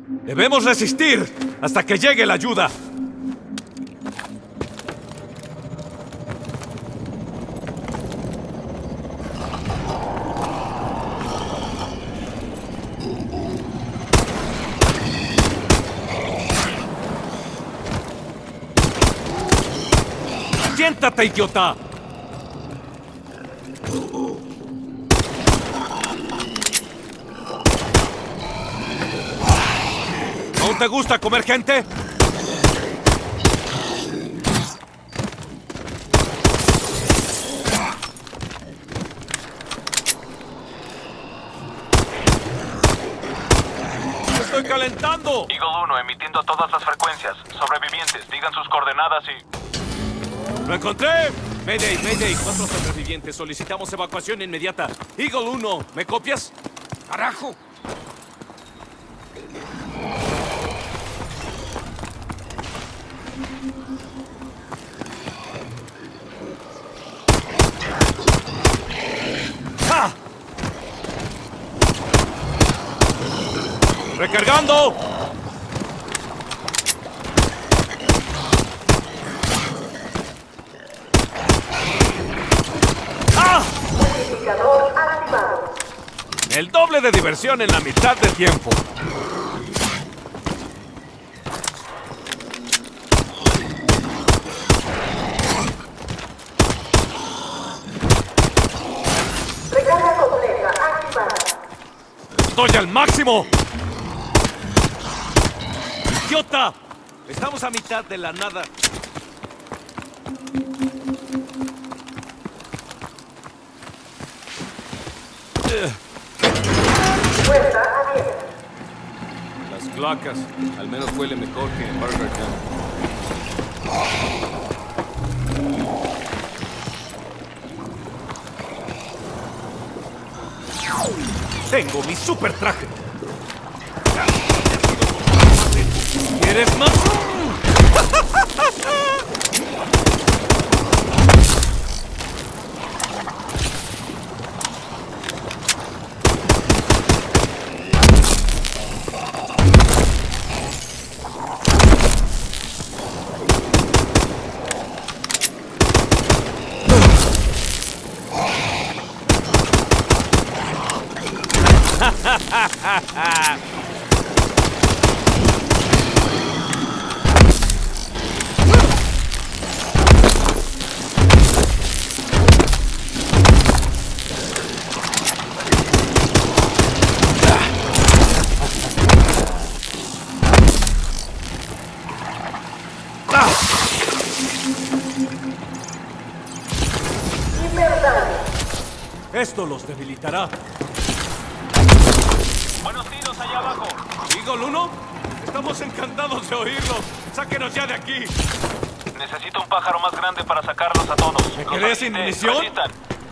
Debemos resistir hasta que llegue la ayuda. ¡Siéntate, idiota! ¿No te gusta comer gente? ¡Estoy calentando! Eagle 1 emitiendo todas las frecuencias. Sobrevivientes, digan sus coordenadas y... ¡Lo encontré! Mayday, Mayday, 4 sobrevivientes. Solicitamos evacuación inmediata. Eagle 1, ¿me copias? ¡Carajo! ¡Ah! ¡Recargando! El doble de diversión en la mitad de tiempo. Recarga completa, activada. ¡Estoy al máximo! ¡Idiota! Estamos a mitad de la nada. Puerta abierta. Las cloacas. Al menos huele mejor que en Burger King. Tengo mi super traje. ¿Quieres más? Esto los debilitará. Buenos tiros allá abajo. ¿Eagle 1? Estamos encantados de oírlo. ¡Sáquenos ya de aquí! Necesito un pájaro más grande para sacarlos a todos. ¿Me Los quedé sin habilité. munición? Resistan.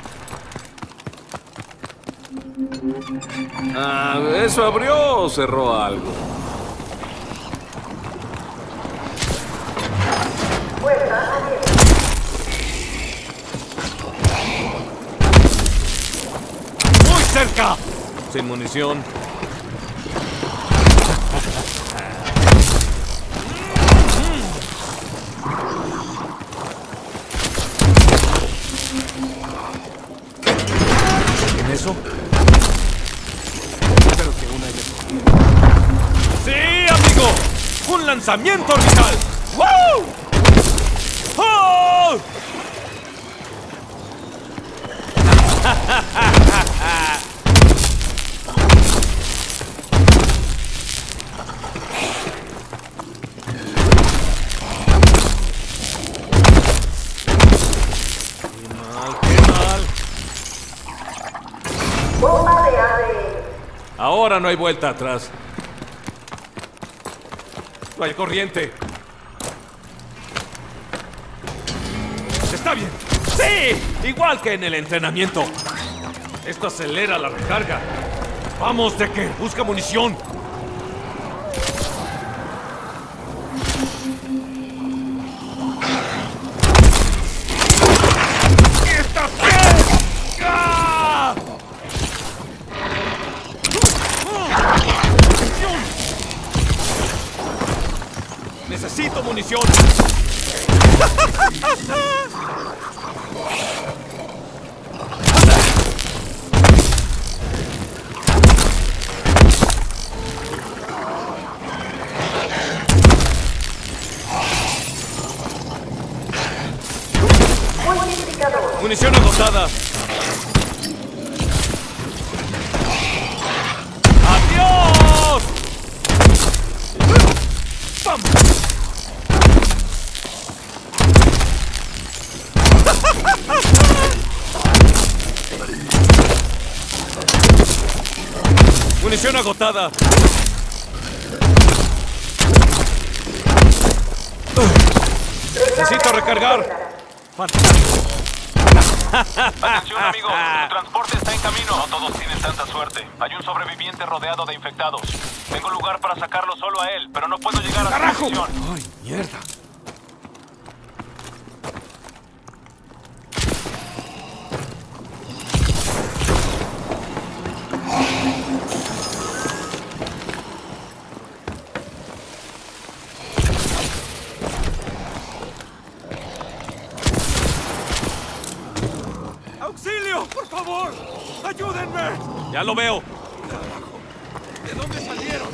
¿Eso abrió o cerró algo? Puerta abierta. ¡Muy cerca! Sin munición. ¿En eso? Espero que una haya... ¡Sí, amigo! ¡Un lanzamiento orbital! ¡Wow! ¡Oh! ¡Qué mal! Bomba de ADN. Ahora no hay vuelta atrás. No hay corriente. Está bien. ¡Sí! Igual que en el entrenamiento. Esto acelera la recarga. ¡Vamos, Decker! ¡Busca munición! ¡Está bien! ¡Ah! munición! Multiplicador. ¡Munición agotada! ¡Adiós! ¡Vamos! ¡Munición agotada! Necesito recargar. Fantástico. Atención amigos, su transporte está en camino. No todos tienen tanta suerte. Hay un sobreviviente rodeado de infectados. Tengo lugar para sacarlo solo a él, pero no puedo llegar a su ¡Carajo! posición. ¡Ay, mierda! ¡Auxilio! ¡Por favor! ¡Ayúdenme! ¡Ya lo veo! ¿De dónde salieron?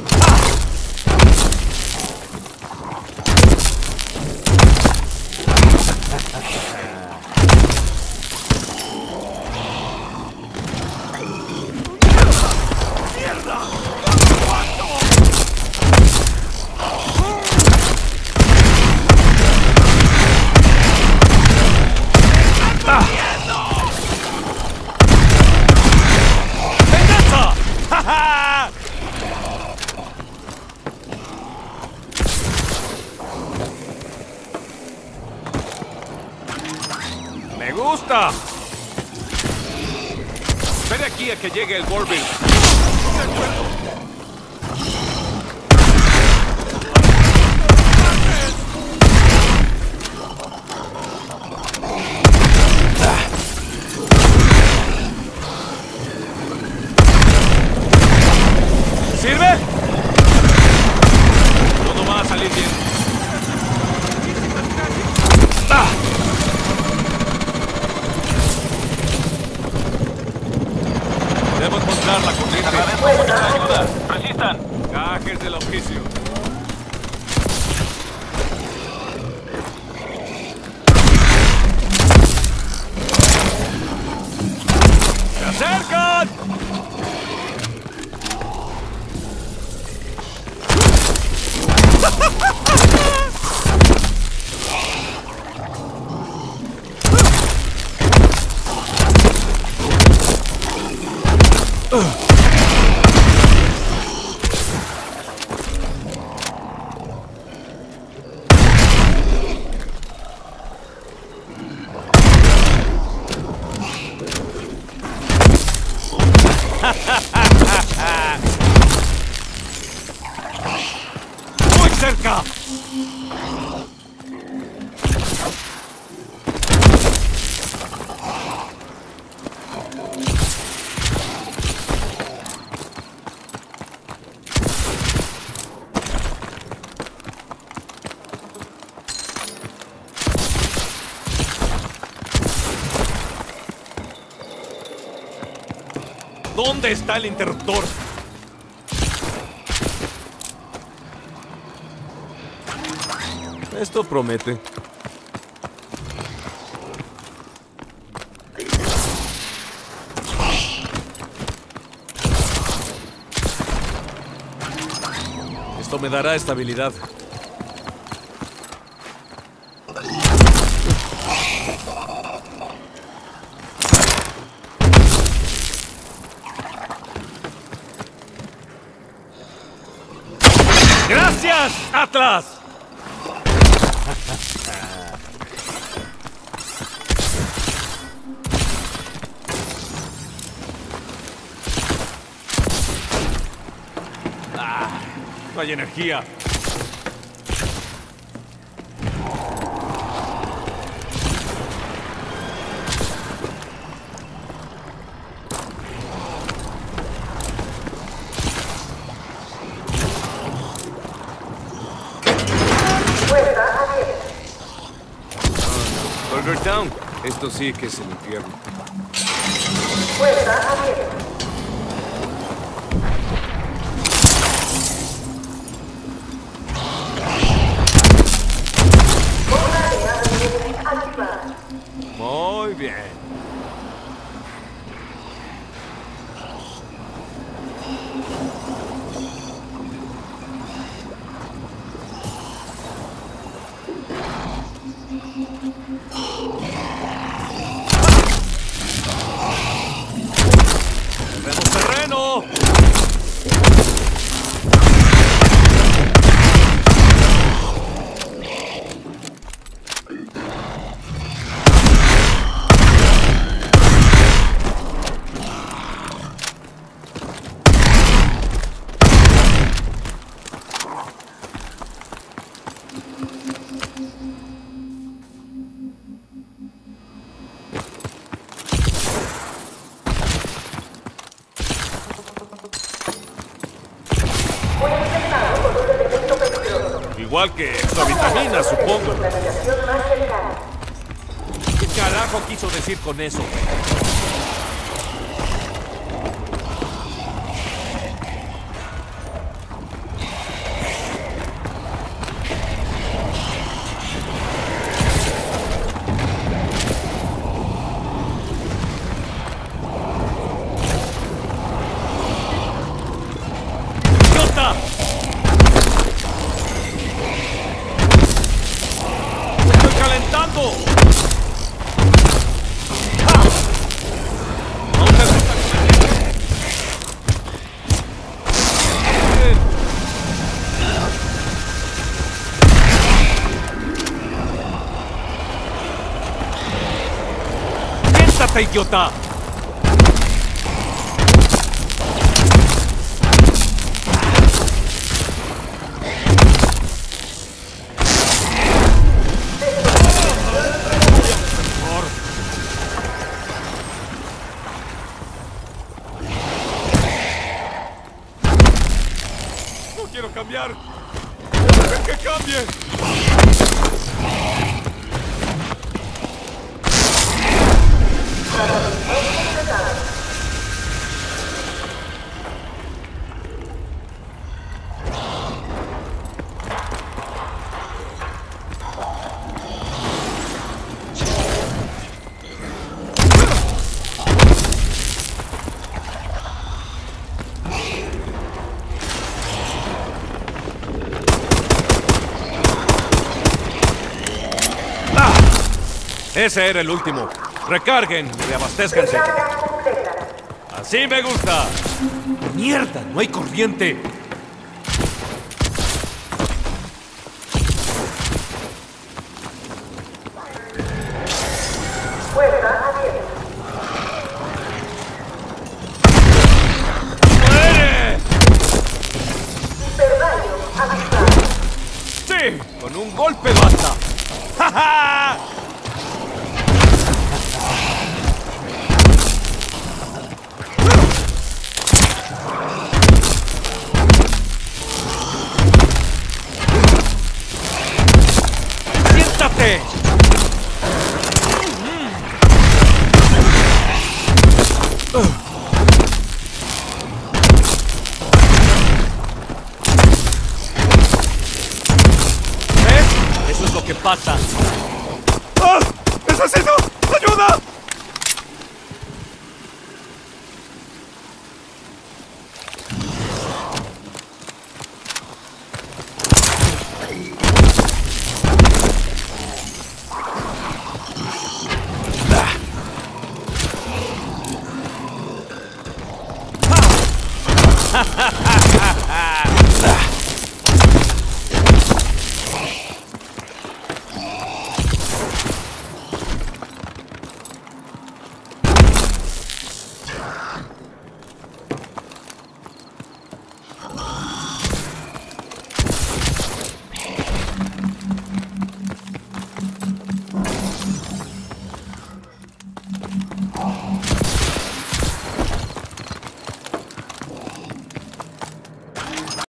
¡Venganza! ¡Ja, ja! ¡Me gusta! Espere aquí a que llegue el Warbill. ¿Sirve? Todo va a salir bien. ¡Ah! Debo encontrar la corriente. Agradezco mucha ayuda. Resistan. Gajes del oficio. ¡Se acercan! ¡Muy cerca! ¿Dónde está el interruptor? Esto promete. Esto me dará estabilidad. ¡Gracias, Atlas! No hay energía. Puerta Rivertown. Esto sí que es el infierno. Puerta abierta. Bomba de ADN activada. Muy bien. ¡Tenemos terreno! Fue infectado con un elemento peligroso. Igual que esta vitamina, supongo. Contaminación más cercana. ¿Qué carajo quiso decir con eso? ¡Idiota! ¡Estoy calentando! ¡Ja! ¿No te gusta que Bien. ¡Siéntate, idiota! No quiero cambiar. ¡Dejen que cambie! ¡Ah! Ese era el último. Recarguen y reabastézcanse. Carga completa. Así me gusta. ¡Mierda! No hay corriente. Puerta abierta. ¡Muere! Hiperdaño activado. ¡Sí! Con un golpe basta. ¡Ja, ja! ¡Siéntate! ¿Ves? Eso es lo que pasa. ¡Ah! ¡Necesito ayuda!